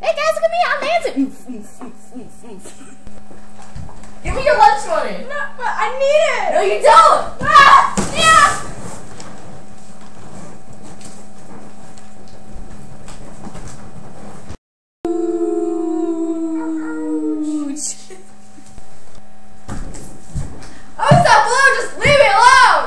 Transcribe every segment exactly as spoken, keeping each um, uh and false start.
Hey guys, look at me, I'm dancing. Give me your lunch money. No, but I need it. No, you don't. Ah, yeah. Oh, stop blue, just leave me alone!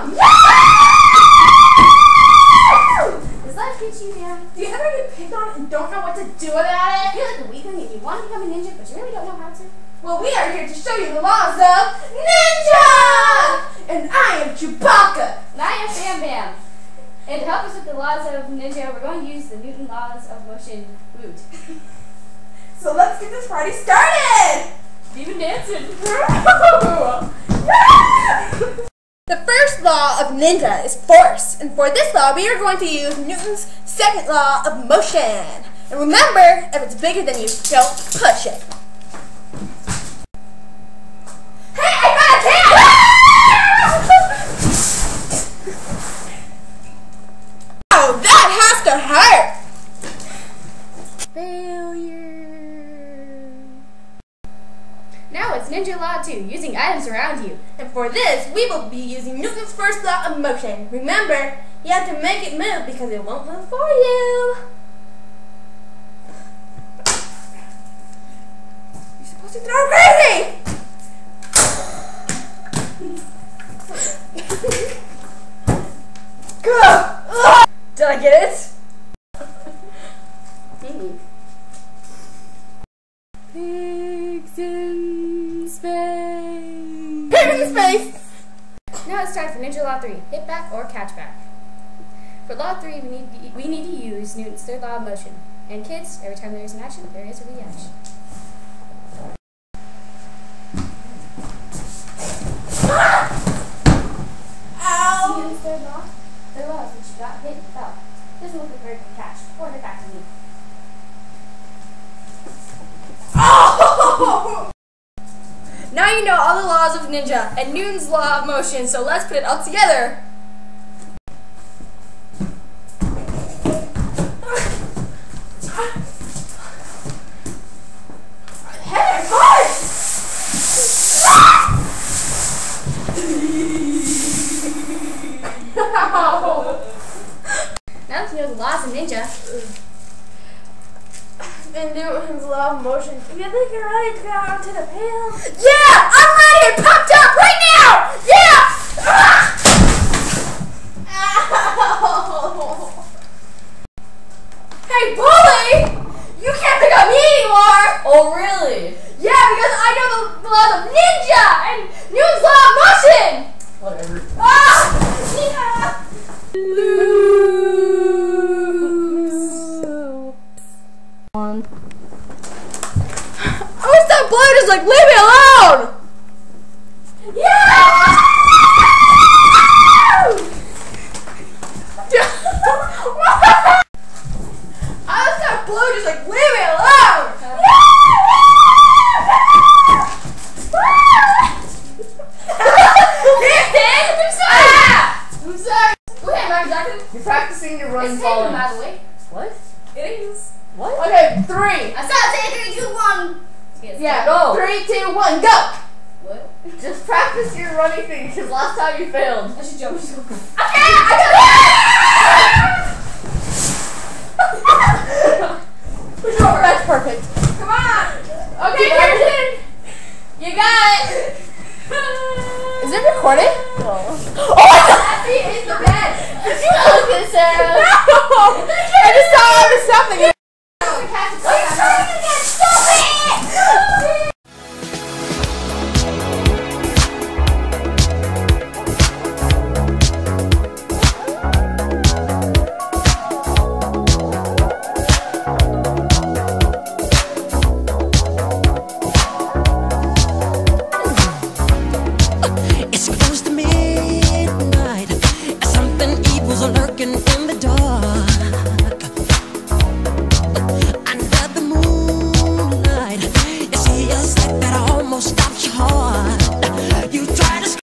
Does that get you down? Do you ever get picked on and don't know what to do about I it? feel like a weakling and you want to become a ninja, but you really don't know how to. Well, we are here to show you the laws of ninja! And I am Chewbacca! And I am Bam Bam. And to help us with the laws of ninja, we're going to use the Newton laws of motion root. So let's get this party started! Even dancing. The first law of ninja is force, and for this law we are going to use Newton's second law of motion. And remember, if it's bigger than you, don't push it. Hey, I got a can! Oh, that has to hurt! Failure. Now it's ninja law two, using items around you. And for this, we will be using Newton's first law of motion. Remember, you have to make it move because it won't move for you. You're supposed to throw crazy! Go! Did I get it? Mm. Pigs in space. Pigs in space! Now it's time for ninja law three, hit back or catch back. For law three, we need to, we need to use Newton's third law of motion. And kids, every time there is an action, there is a reaction. Ow! Newton's third law? Third law is that you got hit and fell. Doesn't look like very good catch. Or hit back to me. Oh! Now you know all the laws of ninja and Newton's law of motion, so let's put it all together. Head hard! Now that you know the laws of ninja, And Newton's law of motion. Do you think you're ready to go out to the pail? Yeah! I'm ready and pumped up right now! Yeah! Ah! Ow! Hey, bully! You can't pick on me anymore! Oh, really? Yeah, because I know the, the laws of ninja and Newton's law of motion! Whatever. Ah! Yeah! One. I wish that blood just like leave me alone! Yeah! I wish that blue just like leave me alone! I'm sorry. Okay, my second. You're practicing your running It's taken, falling. by the way. What? It is. What? Okay, three. I saw it. Three, two, one. Yeah, go. Three, two, one, go! What? Just practice your running thing, because last time you failed. I should jump. Okay, I got it! Push over, that's perfect. Come on! Okay, Kirsten! You got it! Is it recording? No. Oh my god! That feet hit the bed! Did you look at Sarah? No!